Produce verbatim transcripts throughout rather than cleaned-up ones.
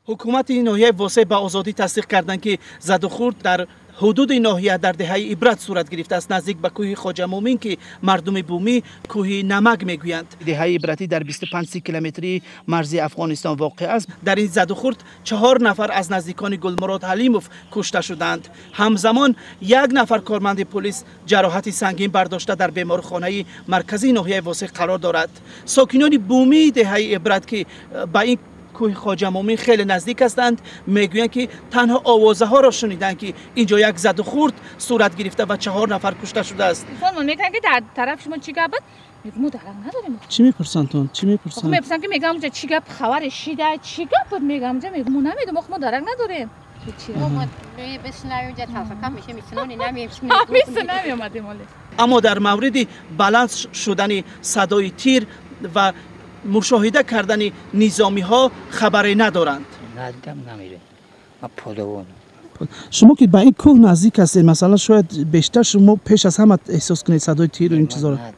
حکومت ناحیه واسه با آزادی تصدیق کردند که زد و خورد در حدود ناحیه در دهه عبرت صورت گرفته است، نزدیک به کوه خواجه مومین که مردم بومی کوه نمک میگویند. دهه عبرتی در بیست و پنج کیلومتری مرز افغانستان واقع است. در این زد و خورد چهار نفر از نزدیکان گلمراد حلیموف کشته شدند. همزمان یک نفر کارمند پلیس جراحت سنگین برداشته در بیمارخانه مرکزی ناحیه واسه قرار دارد. ساکنان بومی دهه عبرت که با این کوه خواجه مومین خیلی نزدیک هستند میگویند که تنها آوازه ها را شنیدند که اینجا یک زد و خورد صورت گرفته و چهار نفر کشته شده است. خانم میگن که در طرف شما چی گپ بود؟ میگم ما درک نداریم. چی میپرسن تو؟ چی میپرسن؟ میپرسن که میگم اونجا چی گپ خبر شیده چی گپ بود؟ میگم اونجا میگم ما نمیدونم ما درک نداریم. چی ما بسنایم اونجا تلفن میشه میسنونی نمیشیم نمیومدیم ولی. اما در مورد بلند شدن صدای تیر و مشاهده کردن نظامی ها خبری ندارند. ندیدم نمیره. ما پدوون. شما که به این کوه نزدیک هستید، مثلا شاید بیشتر شما پیش از همه احساس کنید صدای تیر و این چیزا رو.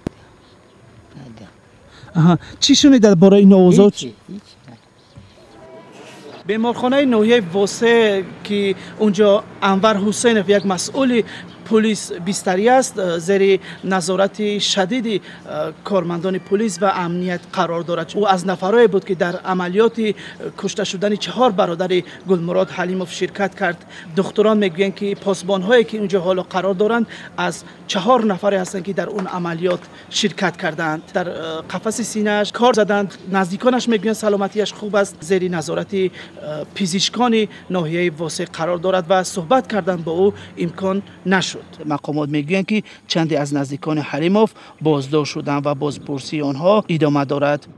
آها، چی شنیدید برای این آوازات؟ بیمارخانه ناحیه واسه که اونجا انور حسینف یک مسئول پلیس بیستری است، زیر نظارت شدید کارمندان پلیس و امنیت قرار دارد. او از نفرایی بود که در عملیات کشته شدن چهار برادر گلمراد حلیموف شرکت کرد. دکتران میگویند که پاسبان‌هایی که اونجا حالا قرار دارند از چهار نفری هستند که در اون عملیات شرکت کردند. در قفس سینه‌اش کار زدند. نزدیکانش میگویند سلامتیش خوب است. زیر نظارت پزشکان ناحیه واسه قرار دارد و صحبت کردن با او امکان نشد. مقامات میگویند که چندی از نزدیکان حلیموف بازداشت شدند و بازپرسی آنها ادامه دارد.